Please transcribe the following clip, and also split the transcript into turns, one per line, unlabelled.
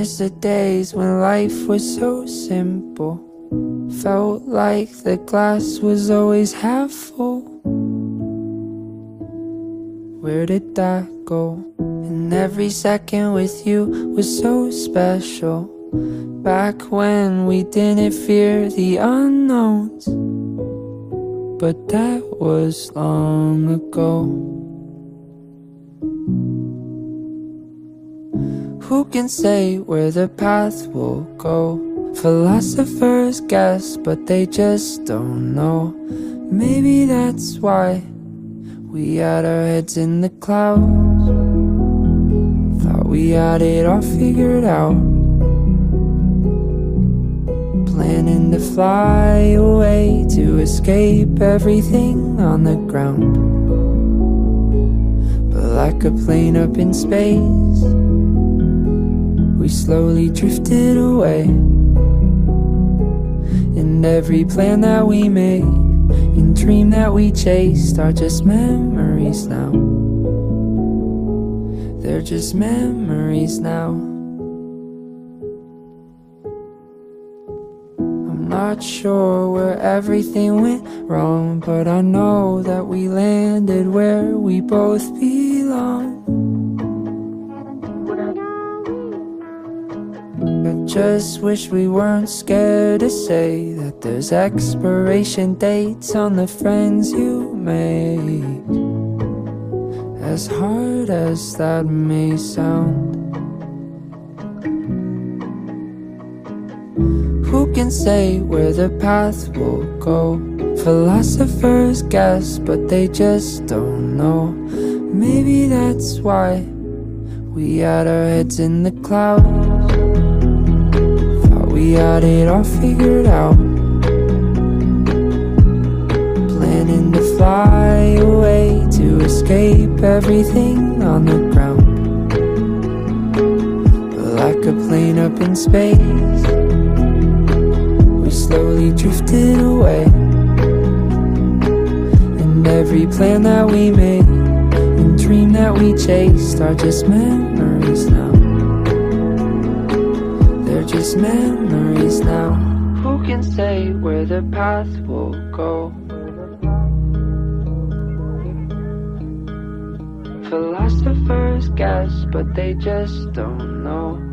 miss the days when life was so simple. Felt like the glass was always half full. Where did that go? And every second with you was so special. Back when we didn't fear the unknowns. But that was long ago. Who can say where the path will go? Philosophers guess, but they just don't know. Maybe that's why we had our heads in the clouds. Thought we had it all figured out. Planning to fly away to escape everything on the ground. But like a plane up in space, we slowly drifted away. And every plan that we made and dream that we chased are just memories now. They're just memories now. I'm not sure where everything went wrong, but I know that we landed where we both belong. I just wish we weren't scared to say that there's expiration dates on the friends you make. As hard as that may sound. Who can say where the path will go? Philosophers guess, but they just don't know. Maybe that's why we had our heads in the clouds. We had it all figured out. Planning to fly away to escape everything on the ground. But like a plane up in space, we slowly drifted away. And every plan that we made and dream that we chased are just memories now. Just memories now. Who can say where the path will go? Philosophers guess, but they just don't know.